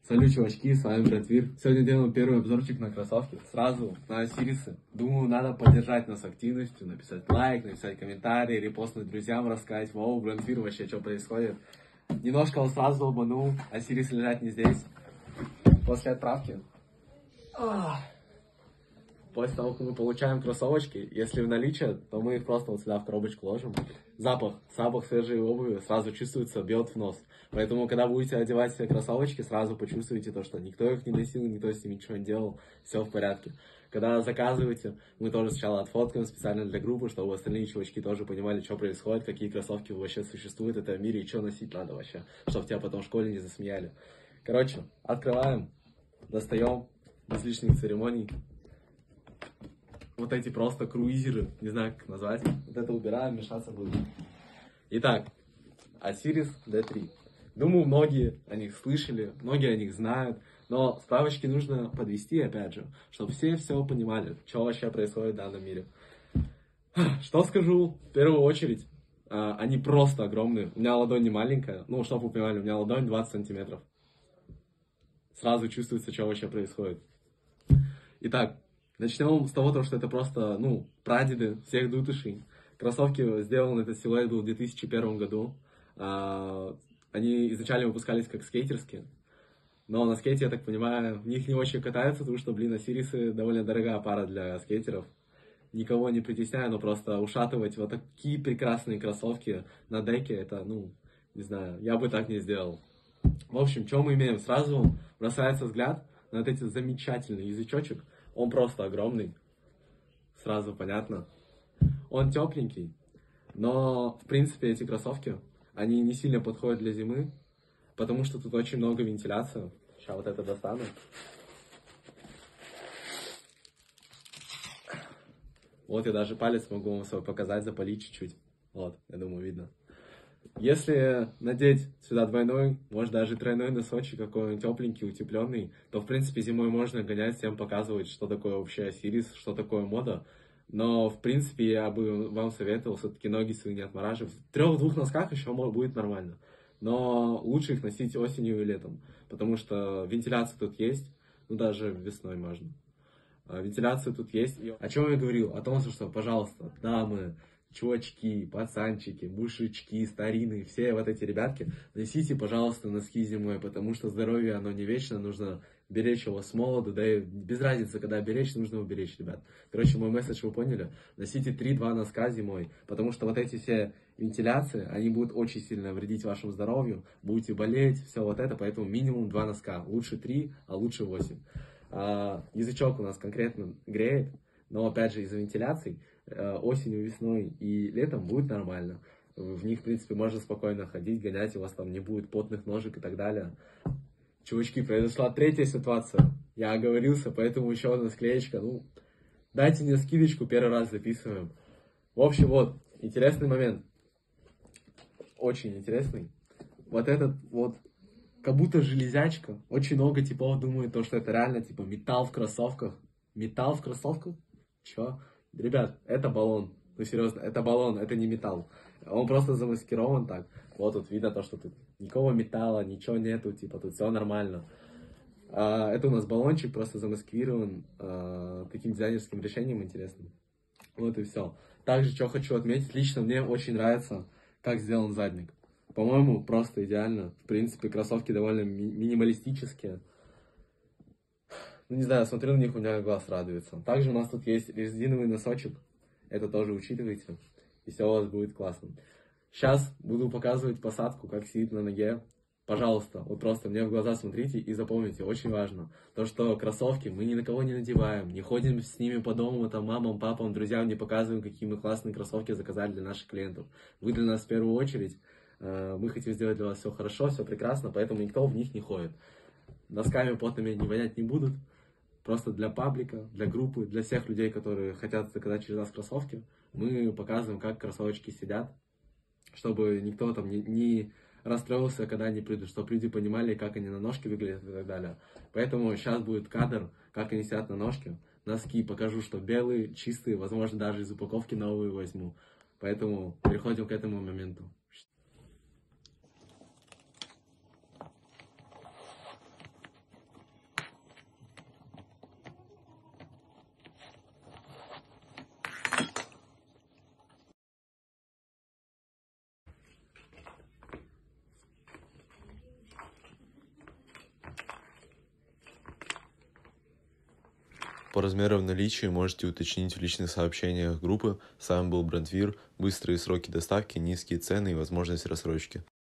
Салют, чувачки, с вами Братвир. Сегодня делаем первый обзорчик на кроссовки. Сразу на Сирисы. Думаю, надо поддержать нас активностью, написать лайк, написать комментарий, репостнуть друзьям, рассказать, вау, Братвир, вообще, что происходит. Немножко он сразу долбанул, а Сирисы лежат не здесь. После отправки. После того, как мы получаем кроссовочки, если в наличии, то мы их просто вот сюда в коробочку ложим. Запах свежей обуви сразу чувствуется, бьет в нос. Поэтому, когда будете одевать себе кроссовочки, сразу почувствуете то, что никто их не носил, никто с ними ничего не делал, все в порядке. Когда заказываете, мы тоже сначала отфоткаем специально для группы, чтобы остальные чувачки тоже понимали, что происходит, какие кроссовки вообще существуют в этом мире и что носить надо вообще, чтобы тебя потом в школе не засмеяли. Короче, открываем, достаем, без лишних церемоний. Вот эти просто круизеры, не знаю, как назвать. Вот это убираем, мешаться будет. Итак, Osiris D3. Думаю, многие о них слышали, многие о них знают. Но справочки нужно подвести, опять же, чтобы все понимали, что вообще происходит в данном мире. Что скажу? В первую очередь, они просто огромные. У меня ладонь не маленькая. Ну, чтобы вы понимали, у меня ладонь 20 сантиметров. Сразу чувствуется, что вообще происходит. Итак, начнем с того, что это просто, прадеды всех дутышей. Кроссовки сделан этот силуэт был в 2001 году. Они изначально выпускались как скейтерские. Но на скейте, я так понимаю, в них не очень катаются, потому что, Осирисы довольно дорогая пара для скейтеров. Никого не притесняю, но просто ушатывать вот такие прекрасные кроссовки на деке, это, не знаю, я бы так не сделал. В общем, что мы имеем? Сразу бросается взгляд на вот эти замечательный язычочек. Он просто огромный. Сразу понятно. Он тепленький. Но, в принципе, эти кроссовки, они не сильно подходят для зимы, потому что тут очень много вентиляции. Сейчас вот это достану. Вот я даже палец могу вам свой показать, запалить чуть-чуть. Вот, я думаю, видно. Если надеть сюда двойной, может даже тройной носочек какой-нибудь тепленький, утепленный, то в принципе зимой можно гонять, всем показывать, что такое вообще Osiris, что такое мода. Но в принципе я бы вам советовал все-таки ноги свои не отмораживать. В 3-2 носках еще будет нормально. Но лучше их носить осенью и летом, потому что вентиляция тут есть, даже весной можно. Вентиляция тут есть. О чем я говорил? О том, что, пожалуйста, дамы, чувачки, пацанчики, мужички, старины, все вот эти ребятки, носите, пожалуйста, носки зимой, потому что здоровье, оно не вечно, нужно беречь его с молоду, да и без разницы, когда беречь, нужно уберечь, ребят. Короче, мой месседж вы поняли? Носите 3-2 носка зимой, потому что вот эти все вентиляции, они будут очень сильно вредить вашему здоровью, будете болеть, все вот это, поэтому минимум 2 носка, лучше 3, а лучше 8. Язычок у нас конкретно греет, но опять же из-за вентиляций осенью, весной и летом будет нормально. В них, в принципе, можно спокойно ходить, гонять, у вас там не будет потных ножек и так далее. Чувачки, произошла третья ситуация. Я оговорился, поэтому еще одна склеечка. Дайте мне скидочку, первый раз записываем. В общем, вот, интересный момент. Очень интересный. Вот этот вот, как будто железячка. Очень много типов думают, что это реально, типа, металл в кроссовках. Металл в кроссовках? Чё? Ребят, это баллон. Серьезно, это баллон, это не металл. Он просто замаскирован так. Вот тут видно то, что тут никакого металла, ничего нету, типа тут все нормально. Это у нас баллончик просто замаскирован таким дизайнерским решением интересным. Вот и все. Также, что хочу отметить, лично мне очень нравится, как сделан задник. По-моему, просто идеально. В принципе, кроссовки довольно минималистические. Не знаю, смотрю на них, у меня глаз радуется. Также у нас тут есть резиновый носочек. Это тоже учитывайте. И все у вас будет классно. Сейчас буду показывать посадку, как сидит на ноге. Пожалуйста, вот просто мне в глаза смотрите и запомните, очень важно. То, что кроссовки мы ни на кого не надеваем, не ходим с ними по дому, мамам, папам, друзьям, не показываем, какие мы классные кроссовки заказали для наших клиентов. Вы для нас в первую очередь. Мы хотим сделать для вас все хорошо, все прекрасно, поэтому никто в них не ходит. Носками потными не вонять не будут. Просто для паблика, для группы, для всех людей, которые хотят заказать через нас кроссовки, мы показываем, как кроссовочки сидят, чтобы никто там не расстроился, когда они придут, чтобы люди понимали, как они на ножке выглядят и так далее. Поэтому сейчас будет кадр, как они сидят на ножке. Носки покажу, что белые, чистые, возможно, даже из упаковки новые возьму. Поэтому переходим к этому моменту. По размерам наличия можете уточнить в личных сообщениях группы. С вами был Брандвир. Быстрые сроки доставки, низкие цены и возможность рассрочки.